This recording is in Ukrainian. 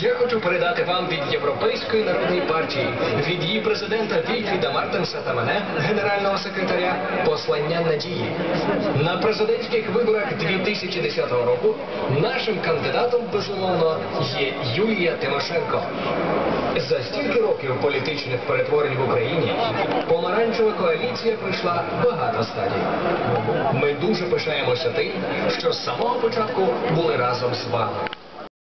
Я хочу передати вам від Європейської народної партії, від її президента Вільфріда Мартенса та мене, генерального секретаря, послання надії. На президентських виборах 2010 року нашим кандидатом, безумовно, є Юлія Тимошенко. За стільки років політичних перетворень в Україні помаранчева коаліція пройшла багато стадій. Ми дуже пишаємося тим, що з самого початку були разом з вами.